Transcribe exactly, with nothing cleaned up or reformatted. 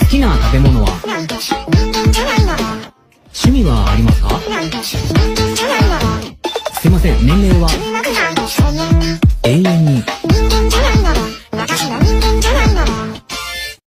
きな食べ物は？趣味はありますか？すいません、年齢は？永遠に